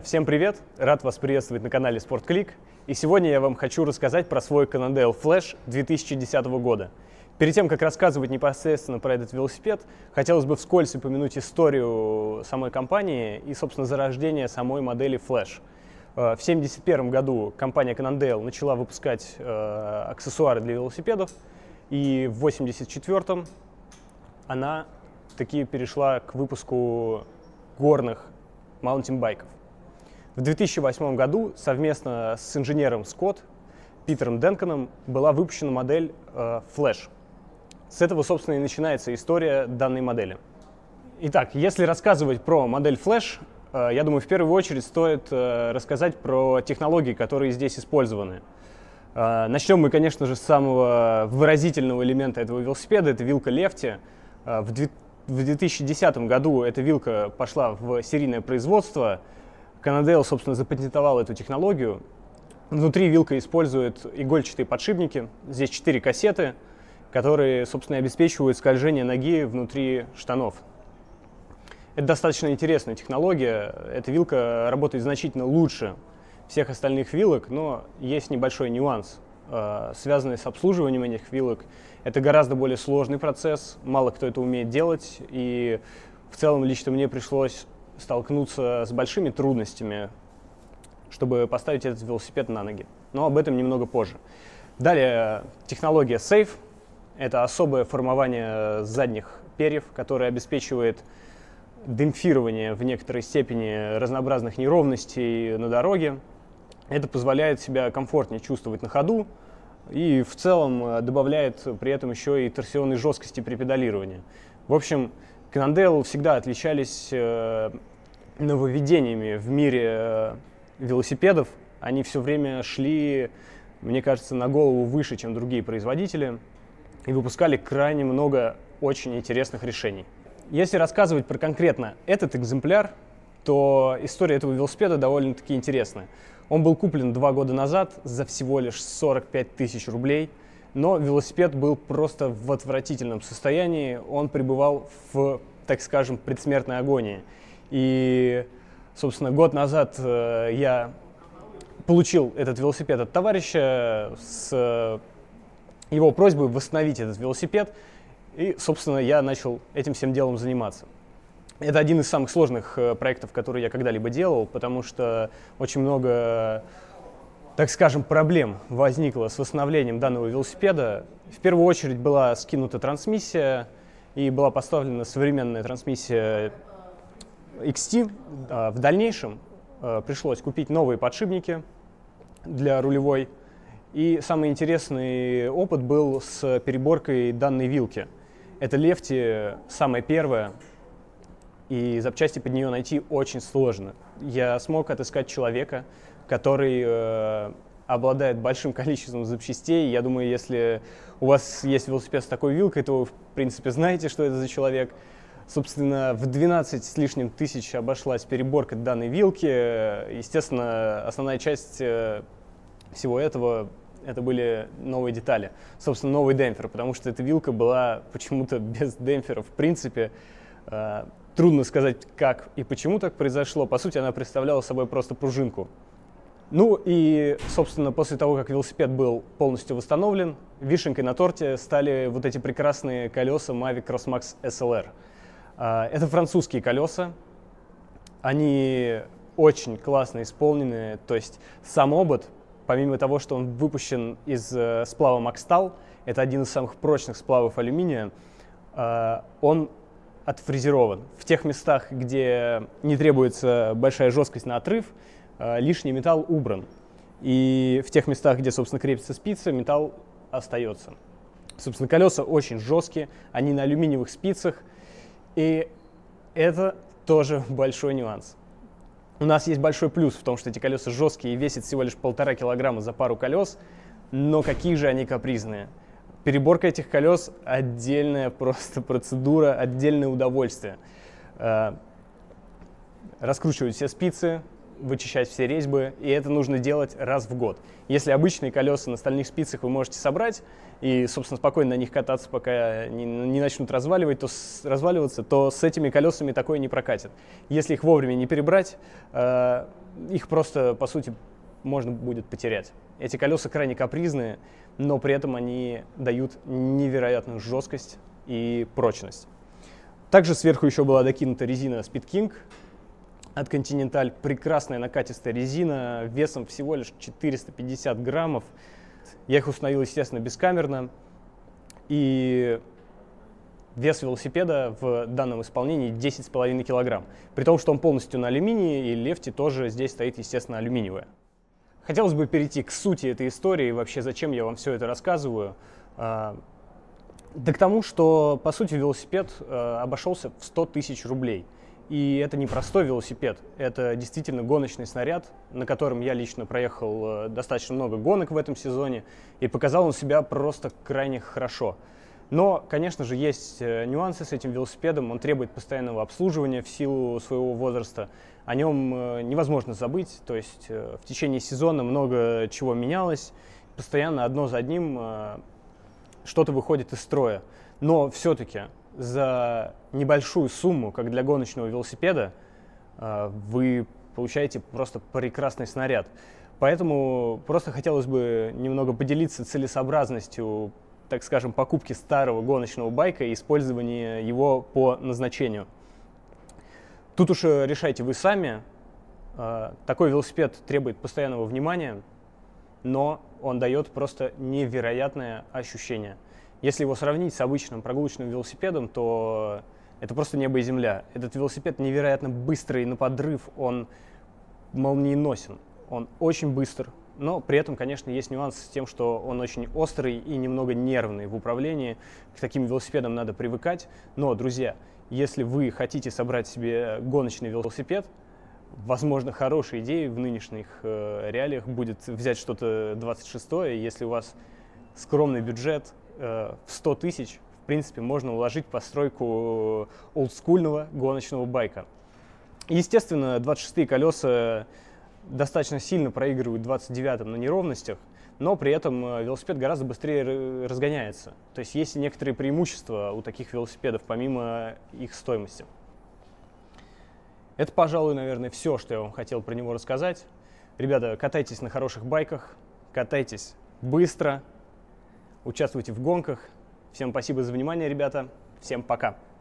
Всем привет! Рад вас приветствовать на канале SportClick. И сегодня я вам хочу рассказать про свой Cannondale Flash 2010 года. Перед тем, как рассказывать непосредственно про этот велосипед, хотелось бы вскользь упомянуть историю самой компании и, собственно, зарождение самой модели Flash. В 1971 году компания Cannondale начала выпускать аксессуары для велосипедов, и в 1984 она таки перешла к выпуску горных маунтинбайков. В 2008 году совместно с инженером Scott Питером Денконом была выпущена модель Flash. С этого, собственно, и начинается история данной модели. Итак, если рассказывать про модель Flash, я думаю, в первую очередь стоит рассказать про технологии, которые здесь использованы. Начнем мы, конечно же, с самого выразительного элемента этого велосипеда, это вилка Lefty. В 2010 году эта вилка пошла в серийное производство. Cannondale, собственно, запатентовал эту технологию. Внутри вилка использует игольчатые подшипники. Здесь 4 кассеты, которые, собственно, обеспечивают скольжение ноги внутри штанов. Это достаточно интересная технология. Эта вилка работает значительно лучше всех остальных вилок, но есть небольшой нюанс, связанный с обслуживанием этих вилок. Это гораздо более сложный процесс, мало кто это умеет делать, и в целом лично мне пришлось столкнуться с большими трудностями, чтобы поставить этот велосипед на ноги. Но об этом немного позже. Далее технология Safe. Это особое формование задних перьев, которое обеспечивает демпфирование в некоторой степени разнообразных неровностей на дороге. Это позволяет себя комфортнее чувствовать на ходу и в целом добавляет при этом еще и торсионной жесткости при педалировании. В общем, Cannondale всегда отличались нововведениями в мире велосипедов. Они все время шли, мне кажется, на голову выше, чем другие производители, и выпускали крайне много очень интересных решений. Если рассказывать про конкретно этот экземпляр, то история этого велосипеда довольно-таки интересная. Он был куплен 2 года назад за всего лишь 45 тысяч рублей, но велосипед был просто в отвратительном состоянии, он пребывал в, так скажем, предсмертной агонии. И, собственно, год назад я получил этот велосипед от товарища с его просьбой восстановить этот велосипед, и, собственно, я начал этим всем делом заниматься. Это один из самых сложных проектов, которые я когда-либо делал, потому что очень много, так скажем, проблем возникло с восстановлением данного велосипеда. В первую очередь была скинута трансмиссия и была поставлена современная трансмиссия XT. В дальнейшем пришлось купить новые подшипники для рулевой. И самый интересный опыт был с переборкой данной вилки. Это Lefty самая первая, и запчасти под нее найти очень сложно. Я смог отыскать человека, который обладает большим количеством запчастей. Я думаю, если у вас есть велосипед с такой вилкой, то вы, в принципе, знаете, что это за человек. Собственно, в 12 с лишним тысяч обошлась переборка данной вилки. Естественно, основная часть всего этого это были новые детали. Собственно, новый демпфер, потому что эта вилка была почему-то без демпфера в принципе. Трудно сказать, как и почему так произошло. По сути, она представляла собой просто пружинку. Ну и, собственно, после того, как велосипед был полностью восстановлен, вишенкой на торте стали вот эти прекрасные колеса Mavic Crossmax SLR. Это французские колеса. Они очень классно исполнены. То есть сам обод, помимо того, что он выпущен из сплава Maxtal, это один из самых прочных сплавов алюминия, он отфрезерован. В тех местах, где не требуется большая жесткость на отрыв, лишний металл убран. И в тех местах, где, собственно, крепится спица, металл остается. Собственно, колеса очень жесткие, они на алюминиевых спицах, и это тоже большой нюанс. У нас есть большой плюс в том, что эти колеса жесткие и весят всего лишь 1,5 килограмма за пару колес, но какие же они капризные. Переборка этих колес – отдельная просто процедура, отдельное удовольствие. Раскручивать все спицы, вычищать все резьбы, и это нужно делать раз в год. Если обычные колеса на стальных спицах вы можете собрать и, собственно, спокойно на них кататься, пока не начнут разваливаться, то с этими колесами такое не прокатит. Если их вовремя не перебрать, их просто, по сути, можно будет потерять. Эти колеса крайне капризные, но при этом они дают невероятную жесткость и прочность. Также сверху еще была докинута резина Speed King от Continental. Прекрасная накатистая резина, весом всего лишь 450 граммов. Я их установил, естественно, бескамерно. И вес велосипеда в данном исполнении 10,5 килограмм. При том, что он полностью на алюминии, и лефти тоже здесь стоит, естественно, алюминиевая. Хотелось бы перейти к сути этой истории, вообще зачем я вам все это рассказываю. Да к тому, что, по сути, велосипед обошелся в 100 тысяч рублей. И это не простой велосипед, это действительно гоночный снаряд, на котором я лично проехал достаточно много гонок в этом сезоне, и показал он себя просто крайне хорошо. Но, конечно же, есть нюансы с этим велосипедом, он требует постоянного обслуживания в силу своего возраста, о нем невозможно забыть, то есть в течение сезона много чего менялось, постоянно одно за одним что-то выходит из строя. Но все-таки за небольшую сумму, как для гоночного велосипеда, вы получаете просто прекрасный снаряд. Поэтому просто хотелось бы немного поделиться целесообразностью, так скажем, покупки старого гоночного байка и использования его по назначению. Тут уж решайте вы сами. Такой велосипед требует постоянного внимания, но он дает просто невероятное ощущение. Если его сравнить с обычным прогулочным велосипедом, то это просто небо и земля. Этот велосипед невероятно быстрый на подрыв, он молниеносен, он очень быстр, но при этом, конечно, есть нюанс с тем, что он очень острый и немного нервный в управлении. К таким велосипедам надо привыкать. Но, друзья, если вы хотите собрать себе гоночный велосипед, возможно, хорошей идеей в нынешних реалиях будет взять что-то 26-е. Если у вас скромный бюджет в 100 тысяч, в принципе, можно уложить постройку олдскульного гоночного байка. Естественно, 26-е колеса достаточно сильно проигрывают 29-м на неровностях, но при этом велосипед гораздо быстрее разгоняется. То есть есть некоторые преимущества у таких велосипедов, помимо их стоимости. Это, пожалуй, наверное, все, что я вам хотел про него рассказать. Ребята, катайтесь на хороших байках, катайтесь быстро, участвуйте в гонках. Всем спасибо за внимание, ребята. Всем пока.